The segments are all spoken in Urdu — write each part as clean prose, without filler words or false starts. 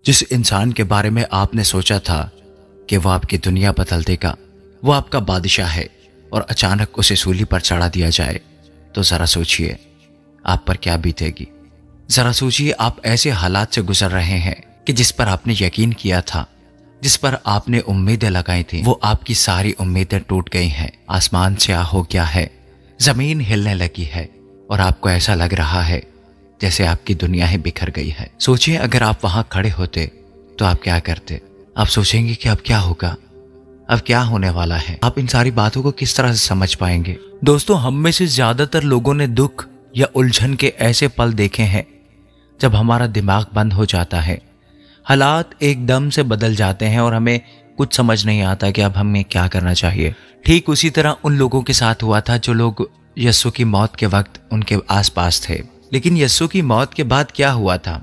جس انسان کے بارے میں آپ نے سوچا تھا کہ وہ آپ کی دنیا بدل دے گا، وہ آپ کا بادشاہ ہے، اور اچانک اسے سولی پر چڑھا دیا جائے تو ذرا سوچئے آپ پر کیا بیتے گی۔ ذرا سوچئے آپ ایسے حالات سے گزر رہے ہیں کہ جس پر آپ نے یقین کیا تھا، جس پر آپ نے امیدیں لگائی تھیں، وہ آپ کی ساری امیدیں ٹوٹ گئی ہیں۔ آسمان سیاہ ہو گیا ہے، زمین ہلنے لگی ہے، اور آپ کو ایسا لگ رہا ہے جیسے آپ کی دنیا ہی بکھر گئی ہے۔ سوچئے اگر آپ وہاں کھڑے ہوتے تو آپ کیا کرتے؟ آپ سوچیں گے کہ اب کیا ہوگا، اب کیا ہونے والا ہے۔ آپ ان ساری باتوں کو کس طرح سے سمجھ پائیں گے؟ دوستو، ہم میں سے زیادہ تر لوگوں نے دکھ یا الجھن کے ایسے پل دیکھے ہیں جب ہمارا دماغ بند ہو جاتا ہے، حالات ایک دم سے بدل جاتے ہیں اور ہمیں کچھ سمجھ نہیں آتا کہ اب ہمیں کیا کرنا چاہیے۔ ٹھیک اسی طرح ان لوگوں کے ساتھ ہوا تھا جو لوگ یسوع کی موت کے وقت ان کے آس پاس تھے۔ لیکن یسوع کی موت کے بعد کیا ہوا تھا؟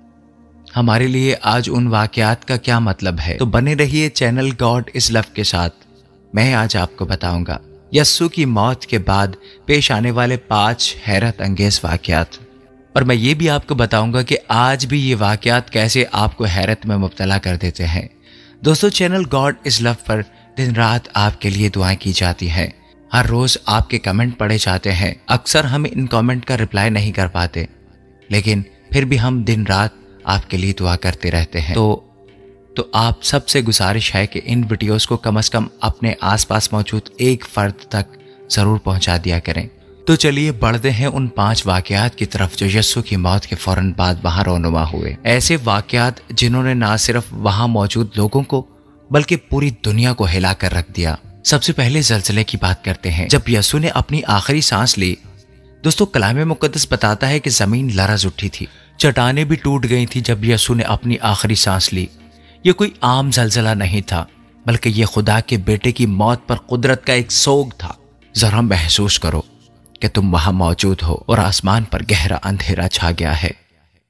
ہمارے لیے آج ان واقعات کا کیا مطلب ہے؟ تو بنے رہیے چینل گاڈ از لو کے ساتھ۔ میں آج آپ کو بتاؤں گا یسوع کی موت کے بعد پیش آنے والے 5 حیرت انگیز واقعات، اور میں یہ بھی آپ کو بتاؤں گا کہ آج بھی یہ واقعات کیسے آپ کو حیرت میں مبتلا کر دیتے ہیں۔ دوستو، چینل گاڈ از لو پر دن رات آپ کے لیے دعائیں کی جاتی ہیں، ہر روز آپ کے کمنٹ پڑھے جاتے ہیں۔ اکثر ہم ان کمنٹ کا رپلائی نہیں کر پاتے، لیکن پھر بھی ہم دن رات آپ کے لیے دعا کرتے رہتے ہیں۔ تو آپ سب سے گزارش ہے کہ ان ویڈیوز کو کم از کم اپنے آس پاس موجود ایک فرد تک ضرور پہنچا دیا کریں۔ تو چلیے بڑھتے ہیں ان 5 واقعات کی طرف جو یسوع کی موت کے فوراً بعد وہاں رونما ہوئے۔ ایسے واقعات جنہوں نے نہ صرف وہاں موجود لوگوں کو بلکہ پوری دنیا کو ہلا کر رکھ دیا۔ سب سے پہلے زلزلے کی بات کرتے ہیں۔ جب یسوع نے اپنی آخری سانس لی، دوستو کلام مقدس بتاتا ہے کہ زمین لرز اٹھی تھی، چٹانیں بھی ٹوٹ گئی تھی جب یسوع نے اپنی آخری سانس لی۔ یہ کوئی عام زلزلہ نہیں تھا، بلکہ یہ خدا کے بیٹے کی موت پر قدرت کا ایک سوگ تھا۔ ذرا محسوس کرو کہ تم وہاں موجود ہو اور آسمان پر گہرا اندھیرا چھا گیا ہے،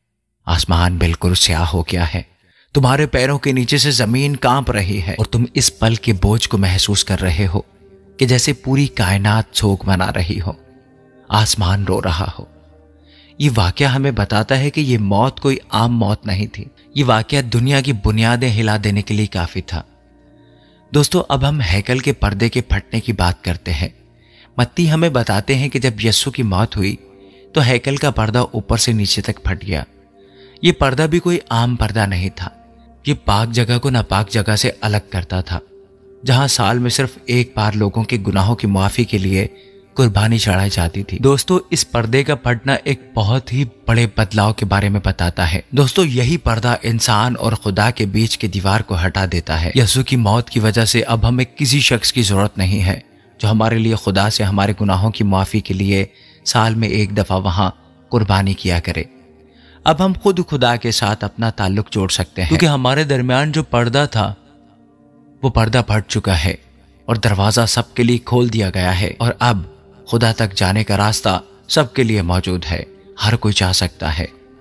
آسمان بالکل سیاہ ہو گیا ہے، تمہارے پیروں کے نیچے سے زمین کانپ رہی ہے، اور تم اس پل کے بوجھ کو محسوس کر رہے ہو کہ جیسے پوری کائنات سوگ منا رہی ہو، آسمان رو رہا ہو۔ یہ واقعہ ہمیں بتاتا ہے کہ یہ موت کوئی عام موت نہیں تھی، یہ واقعہ دنیا کی بنیادیں ہلا دینے کے لیے کافی تھا۔ دوستو، اب ہم ہیکل کے پردے کے پھٹنے کی بات کرتے ہیں۔ متی ہمیں بتاتے ہیں کہ جب یسوع کی موت ہوئی تو ہیکل کا پردہ اوپر سے نیچے تک پھٹ گیا۔ یہ پردہ بھی کوئی عام پردہ نہیں تھا، یہ پاک جگہ کو ناپاک جگہ سے الگ کرتا تھا، جہاں سال میں صرف ایک بار لوگوں کے گناہوں کی معافی کے لیے قربانی چڑھائی جاتی تھی۔ دوستو، اس پردے کا پھٹنا ایک بہت ہی بڑے بدلاؤ کے بارے میں بتاتا ہے۔ دوستو، یہی پردہ انسان اور خدا کے بیچ کی دیوار کو ہٹا دیتا ہے۔ یسوع کی موت کی وجہ سے اب ہمیں کسی شخص کی ضرورت نہیں ہے جو ہمارے لیے خدا سے ہمارے گناہوں کی معافی کے لیے سال میں ایک دفعہ وہاں قربانی کیا کرے۔ اب ہم خود خدا کے ساتھ اپنا تعلق جوڑ سکتے ہیں، کیونکہ ہمارے درمیان جو پردہ تھا وہ پردہ پھٹ چکا ہے اور دروازہ سب کے لیے کھول دیا گیا ہے، اور اب خدا تک جانے کا راستہ سب کے لیے موجود ہے، ہر کوئی چاہ سکتا ہے۔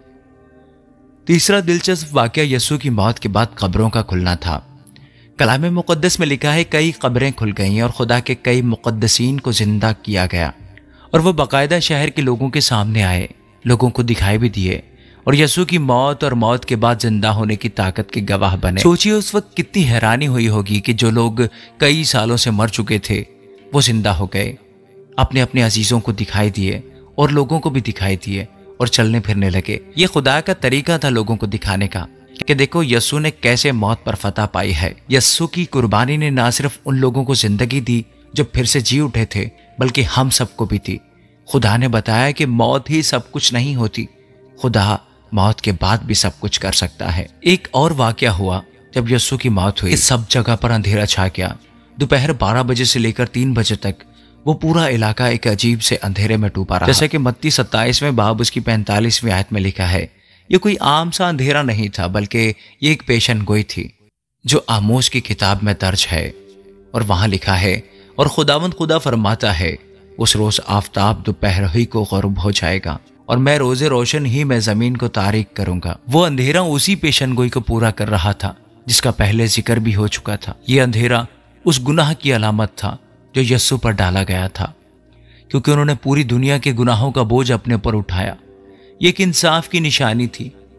تیسرا دلچسپ واقعہ یسوع کی موت کے بعد قبروں کا کھلنا تھا۔ کلام مقدس میں لکھا ہے کئی قبریں کھل گئیں اور خدا کے کئی مقدسین کو زندہ کیا گیا، اور وہ باقاعدہ شہر کے لوگوں کے سامنے آئے، لوگوں کو دکھائی بھی دیے، اور یسوع کی موت اور موت کے بعد زندہ ہونے کی طاقت کے گواہ بنے۔ سوچئے اس وقت کتنی حیرانی ہوئی ہوگی کہ جو لوگ کئی سالوں سے مر چکے تھے وہ زندہ ہو گئے، اپنے اپنے عزیزوں کو دکھائی دیے اور لوگوں کو بھی دکھائی دیے اور چلنے پھرنے لگے۔ یہ خدا کا طریقہ تھا لوگوں کو دکھانے کا کہ دیکھو یسوع نے کیسے موت پر فتح پائی ہے۔ یسوع کی قربانی نے نہ صرف ان لوگوں کو زندگی دی جو پھر سے جی اٹھے تھے، بلکہ ہم سب کو بھی دی۔ خدا نے بتایا کہ موت ہی سب کچھ نہیں ہوتی، خدا موت کے بعد بھی سب کچھ کر سکتا ہے۔ ایک اور واقعہ ہوا جب یسوع کی موت ہوئی، سب جگہ پر اندھیرا چھا گیا۔ دوپہر 12 بجے سے لے کر 3 بجے تک وہ پورا علاقہ ایک عجیب سے اندھیرے میں ڈوبا رہا، جیسے کہ متی 27ویں باب اس کی 45ویں آیت میں لکھا ہے۔ یہ کوئی عام سا اندھیرا نہیں تھا، بلکہ یہ ایک پیشن گوئی تھی جو آموز کی کتاب میں درج ہے، اور وہاں لکھا ہے، اور خداوند خدا فرماتا ہے اس روز آفتاب دوپہر ہی کو غروب ہو جائے گا، اور میں روز روشن ہی میں زمین کو تاریک کروں گا۔ وہ اندھیرا اسی پیشن گوئی کو پورا کر رہا تھا جس کا پہلے ذکر بھی ہو چکا تھا۔ یہ اندھیرا اس گناہ کی علامت تھا جو یسوع پر ڈالا گیا تھا، کیونکہ انہوں نے پوری دنیا کے گناہوں کا بوجھ اپنے اوپر اٹھایا۔ یہ ایک انصاف کی نشانی تھی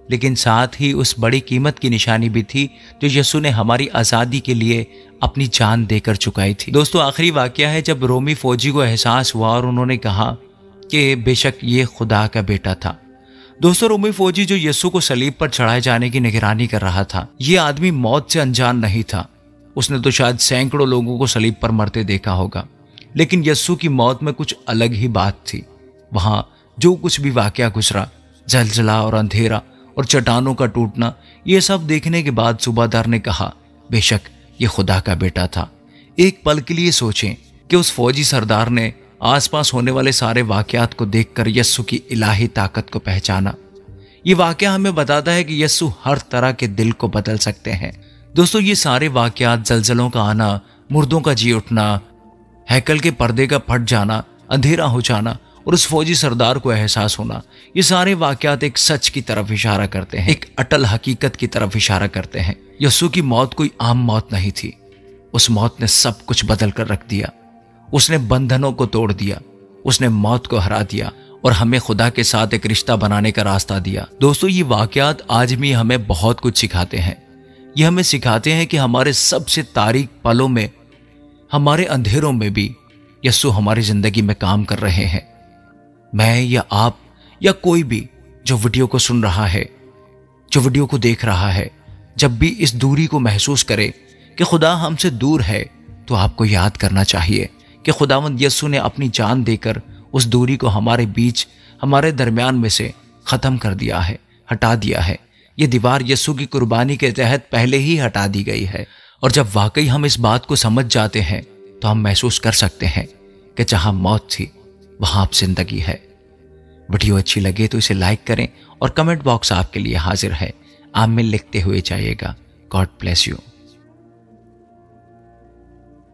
लेकिन साथ ही उस बड़ी कीमत की निशानी भी थी जो यीशु ने हमारी आज़ादी के लिए अपनी जान देकर चुकाई थी। दोस्तों, आखिरी वाकया है जब रोमी फौजी को एहसास हुआ और उन्होंने कहा कि बेशक ये खुदा का बेटा था। दोस्तों, रोमी फौजी जो यीशु को सलीब पर चढ़ाए जाने की निगरानी कर रहा था, ये आदमी मौत से अनजान नहीं था। उसने तो शायद सैकड़ों लोगों को सलीब पर मरते देखा होगा, लेकिन यीशु की मौत में कुछ अलग ही बात थी। वहां जो कुछ भी वाकया गुजरा, जलजला और अंधेरा और चट्टानों का टूटना, ये सब देखने के बाद सूबादार ने कहा, बेशक ये खुदा का बेटा था। एक पल के लिए सोचें कि उस फौजी सरदार ने आसपास होने वाले सारे वाकयात को देखकर यीशु की इलाही ताकत को पहचाना। ये वाकया हमें बताता है कि यीशु हर तरह के दिल को बदल सकते हैं। दोस्तों, ये सारे वाकयात, जलजलों का आना, मुर्दों का जी उठना, हैकल के पर्दे का फट जाना, अंधेरा हो जाना और उस फौजी सरदार को एहसास होना, ये सारे वाकयात एक सच की तरफ इशारा करते हैं, एक अटल हकीकत की तरफ इशारा करते हैं। यीशु की मौत कोई आम मौत नहीं थी। उस मौत ने सब कुछ बदल कर रख दिया। उसने बंधनों को तोड़ दिया, उसने मौत को हरा दिया और हमें खुदा के साथ एक रिश्ता बनाने का रास्ता दिया। दोस्तों, ये वाकयात आज भी हमें बहुत कुछ सिखाते हैं। ये हमें सिखाते हैं कि हमारे सबसे तारीक पलों में, हमारे अंधेरों में भी यीशु हमारी जिंदगी में काम कर रहे हैं। मैं या आप या कोई भी जो वीडियो को सुन रहा है, जो वीडियो को देख रहा है, जब भी इस दूरी को महसूस करे कि खुदा हमसे दूर है, तो आपको याद करना चाहिए कि खुदावंद यीशु ने अपनी जान देकर उस दूरी को हमारे बीच, हमारे दरमियान में से खत्म कर दिया है, हटा दिया है। ये दीवार यीशु की कुर्बानी के तहत पहले ही हटा दी गई है। और जब वाकई हम इस बात को समझ जाते हैं तो हम महसूस कर सकते हैं कि जहां मौत थी वहां अब जिंदगी है। वीडियो अच्छी लगे तो इसे लाइक करें और कमेंट बॉक्स आपके लिए हाजिर है। आमीन लिखते हुए जाइएगा। God bless you.